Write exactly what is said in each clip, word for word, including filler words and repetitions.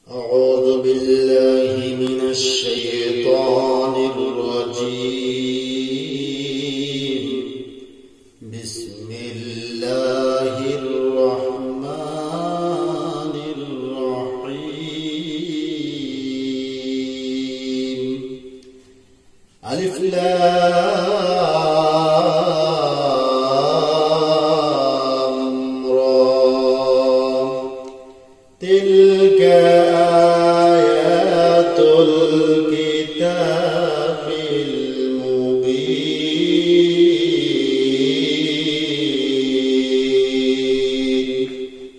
أعوذ بالله من الشيطان الرجيم. بسم الله الرحمن الرحيم. ألف لام را. تلك آيات الكتاب المبين.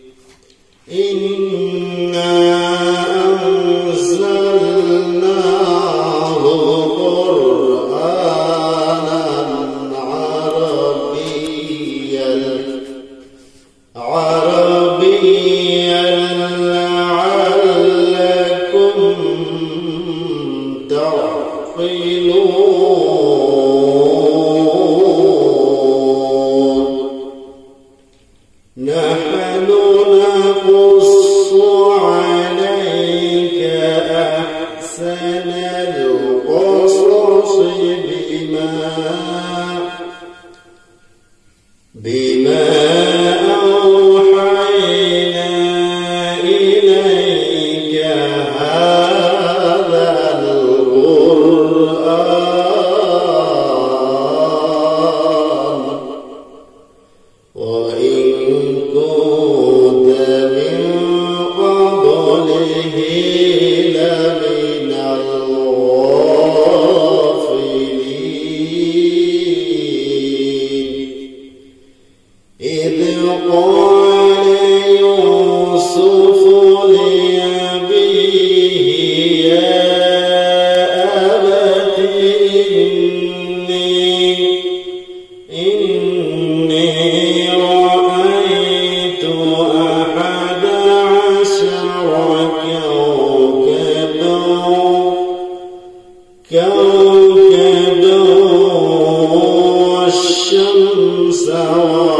إنا أنزلناه قرآنا عربيا عربيا لعلكم تعقلون. نحن نقص عليك أحسن القصص بما بما أوحينا إليك هذا القرآن وإن كنت من قبله لمن الغافلين. إذ قال يوسف لأبيه يا أبت إني إني رأيت أحد عشر كوكبا كوكبا والشمس